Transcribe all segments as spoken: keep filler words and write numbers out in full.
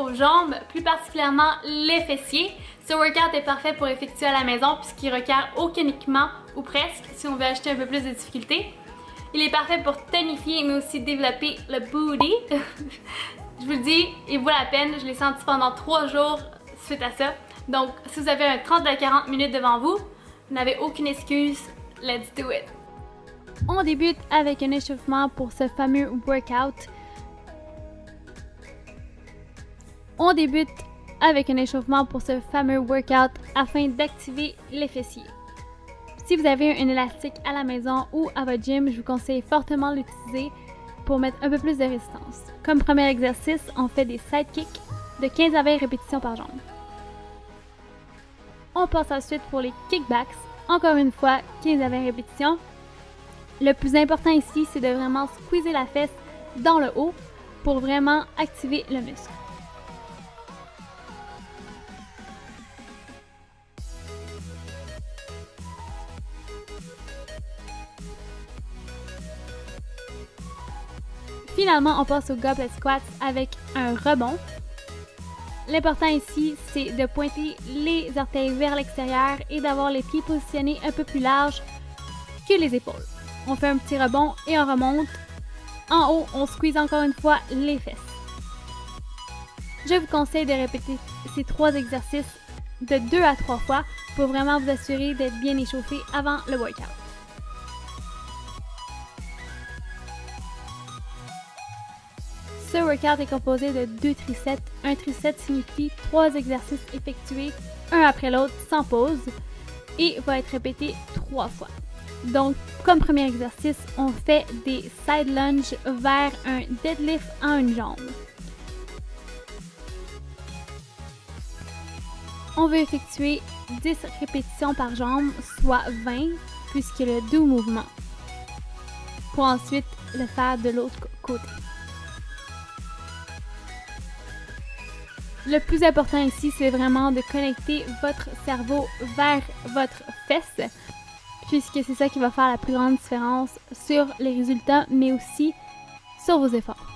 vos jambes, plus particulièrement les fessiers. Ce workout est parfait pour effectuer à la maison puisqu'il requiert aucun équipement ou presque si on veut ajouter un peu plus de difficulté. Il est parfait pour tonifier mais aussi développer le booty. Je vous le dis, il vaut la peine. Je l'ai senti pendant trois jours suite à ça. Donc, si vous avez un trente à quarante minutes devant vous, vous n'avez aucune excuse. Let's do it! On débute avec un échauffement pour ce fameux workout. On débute avec un échauffement pour ce fameux workout afin d'activer les fessiers. Si vous avez un élastique à la maison ou à votre gym, je vous conseille fortement de l'utiliser pour mettre un peu plus de résistance. Comme premier exercice, on fait des side kicks de quinze à vingt répétitions par jambe. On passe ensuite pour les kickbacks, encore une fois quinze à vingt répétitions. Le plus important ici, c'est de vraiment squeezer la fesse dans le haut pour vraiment activer le muscle. Finalement, on passe au goblet squats avec un rebond. L'important ici, c'est de pointer les orteils vers l'extérieur et d'avoir les pieds positionnés un peu plus larges que les épaules. On fait un petit rebond et on remonte. En haut, on squeeze encore une fois les fesses. Je vous conseille de répéter ces trois exercices de deux à trois fois pour vraiment vous assurer d'être bien échauffé avant le workout. Ce workout est composé de deux trisets. Un triset signifie trois exercices effectués un après l'autre sans pause et va être répété trois fois. Donc, comme premier exercice, on fait des side lunges vers un deadlift en une jambe. On veut effectuer dix répétitions par jambe, soit vingt, puisque le doux mouvement, pour ensuite le faire de l'autre côté. Le plus important ici, c'est vraiment de connecter votre cerveau vers votre fesse, puisque c'est ça qui va faire la plus grande différence sur les résultats, mais aussi sur vos efforts.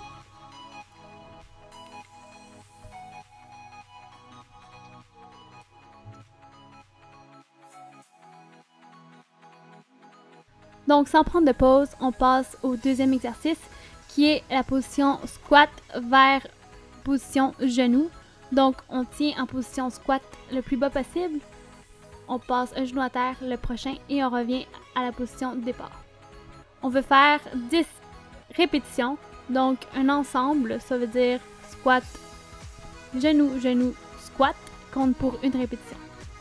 Donc, sans prendre de pause, on passe au deuxième exercice, qui est la position squat vers position genou. Donc, on tient en position squat le plus bas possible. On passe un genou à terre, le prochain, et on revient à la position de départ. On veut faire dix répétitions, donc un ensemble, ça veut dire squat, genou, genou, squat, compte pour une répétition.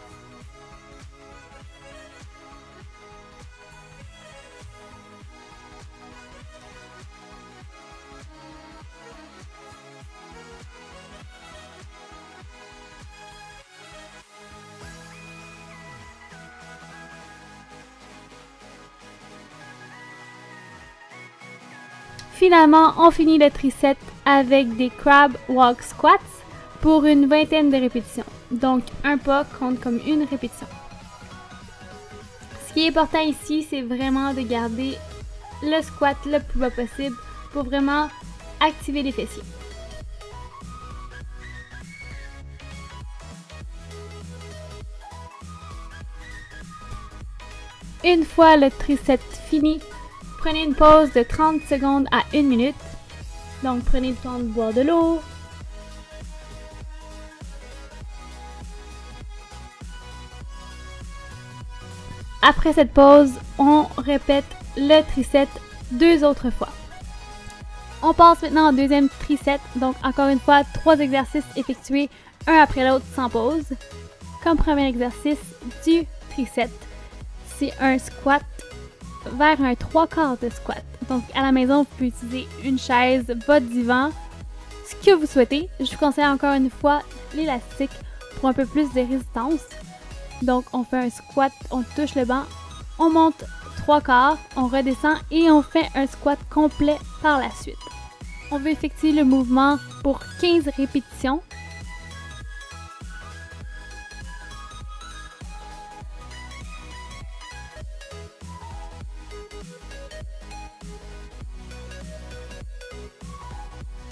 Finalement, on finit le triset avec des crab walk squats pour une vingtaine de répétitions. Donc, un pas compte comme une répétition. Ce qui est important ici, c'est vraiment de garder le squat le plus bas possible pour vraiment activer les fessiers. Une fois le triset fini, prenez une pause de trente secondes à une minute. Donc, prenez le temps de boire de l'eau. Après cette pause, on répète le triset deux autres fois. On passe maintenant au deuxième triset. Donc, encore une fois, trois exercices effectués un après l'autre sans pause. Comme premier exercice du triset, c'est un squat vers un trois quarts de squat. Donc, à la maison, vous pouvez utiliser une chaise, votre divan, ce que vous souhaitez. Je vous conseille encore une fois l'élastique pour un peu plus de résistance. Donc, on fait un squat, on touche le banc, on monte trois quarts, on redescend et on fait un squat complet par la suite. On veut effectuer le mouvement pour quinze répétitions.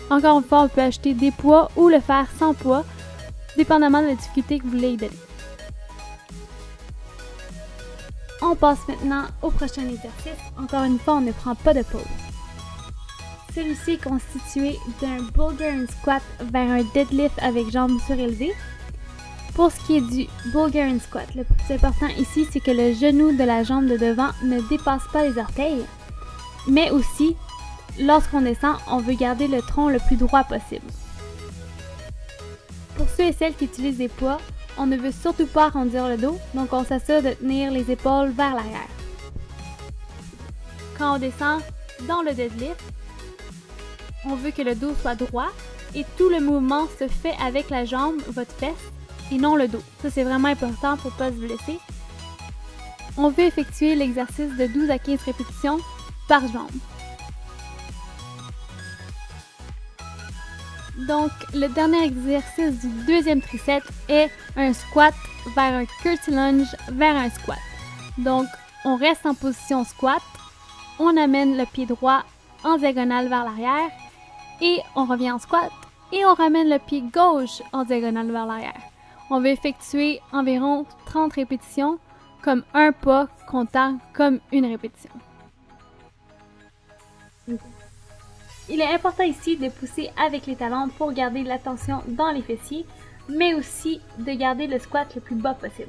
Encore une fois, on peut ajouter des poids ou le faire sans poids, dépendamment de la difficulté que vous voulez y donner. On passe maintenant au prochain exercice. Encore une fois, on ne prend pas de pause. Celui-ci est constitué d'un Bulgarian squat vers un deadlift avec jambes surélevées. Pour ce qui est du Bulgarian squat, le plus important ici, c'est que le genou de la jambe de devant ne dépasse pas les orteils, mais aussi, lorsqu'on descend, on veut garder le tronc le plus droit possible. Pour ceux et celles qui utilisent des poids, on ne veut surtout pas arrondir le dos, donc on s'assure de tenir les épaules vers l'arrière. Quand on descend dans le deadlift, on veut que le dos soit droit et tout le mouvement se fait avec la jambe, votre fesse, et non le dos. Ça, c'est vraiment important pour ne pas se blesser. On veut effectuer l'exercice de douze à quinze répétitions par jambe. Donc, le dernier exercice du deuxième triset est un squat vers un curtsy lunge vers un squat. Donc, on reste en position squat, on amène le pied droit en diagonale vers l'arrière et on revient en squat et on ramène le pied gauche en diagonale vers l'arrière. On va effectuer environ trente répétitions comme un pas comptant comme une répétition. Il est important ici de pousser avec les talons pour garder la tension dans les fessiers, mais aussi de garder le squat le plus bas possible.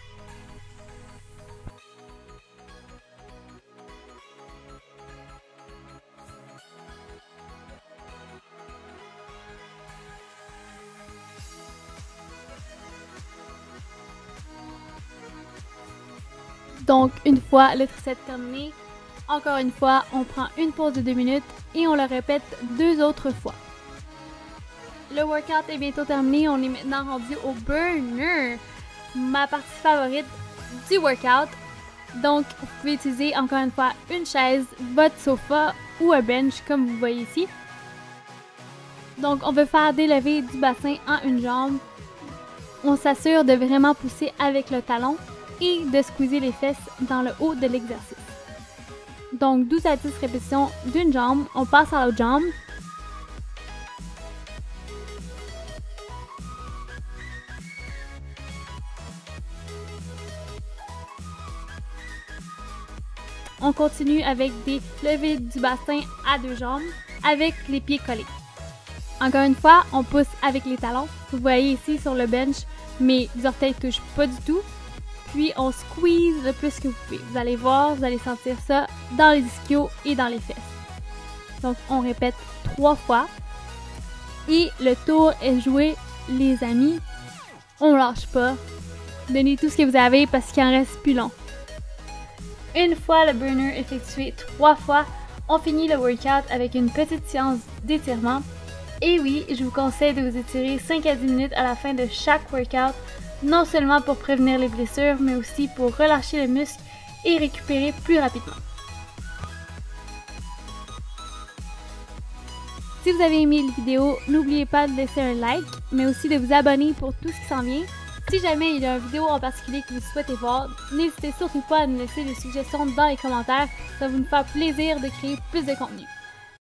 Donc, une fois le triset terminé, encore une fois, on prend une pause de deux minutes et on le répète deux autres fois. Le workout est bientôt terminé, on est maintenant rendu au burner, ma partie favorite du workout. Donc, vous pouvez utiliser encore une fois une chaise, votre sofa ou un bench comme vous voyez ici. Donc, on veut faire des levées du bassin en une jambe. On s'assure de vraiment pousser avec le talon et de squeezer les fesses dans le haut de l'exercice. Donc douze à dix répétitions d'une jambe, on passe à l'autre jambe. On continue avec des levées du bassin à deux jambes avec les pieds collés. Encore une fois, on pousse avec les talons. Vous voyez ici sur le bench, mes orteils ne touchent pas du tout. Puis on squeeze le plus que vous pouvez. Vous allez voir, vous allez sentir ça dans les ischios et dans les fesses. Donc on répète trois fois. Et le tour est joué, les amis. On lâche pas. Donnez tout ce que vous avez parce qu'il en reste plus long. Une fois le burner effectué trois fois, on finit le workout avec une petite séance d'étirement. Et oui, je vous conseille de vous étirer cinq à dix minutes à la fin de chaque workout, non seulement pour prévenir les blessures, mais aussi pour relâcher le muscle et récupérer plus rapidement. Si vous avez aimé la vidéo, n'oubliez pas de laisser un like, mais aussi de vous abonner pour tout ce qui s'en vient. Si jamais il y a une vidéo en particulier que vous souhaitez voir, n'hésitez surtout pas à nous laisser des suggestions dans les commentaires, ça va nous faire plaisir de créer plus de contenu.